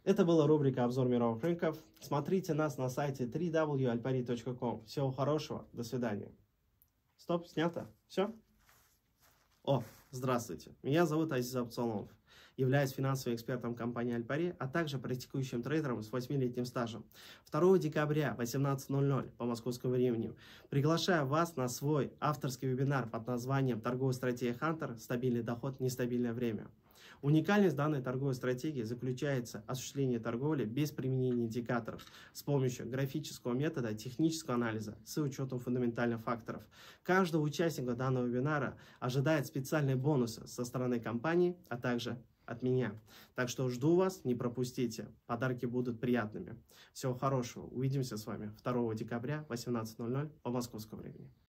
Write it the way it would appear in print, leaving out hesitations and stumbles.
Это была рубрика «Обзор мировых рынков». Смотрите нас на сайте www.alpari.com. Всего хорошего, до свидания. Стоп, снято. Все? Здравствуйте. Меня зовут Азиз Абдсаломов. Являюсь финансовым экспертом компании Альпари, а также практикующим трейдером с 8-летним стажем. 2 декабря 18:00 по московскому времени приглашаю вас на свой авторский вебинар под названием «Торговая стратегия Хантер. Стабильный доход, нестабильное время». Уникальность данной торговой стратегии заключается в осуществлении торговли без применения индикаторов с помощью графического метода технического анализа с учетом фундаментальных факторов. Каждого участника данного вебинара ожидает специальные бонусы со стороны компании, а также от меня. Так что жду вас, не пропустите. Подарки будут приятными. Всего хорошего. Увидимся с вами 2 декабря 18:00 по московскому времени.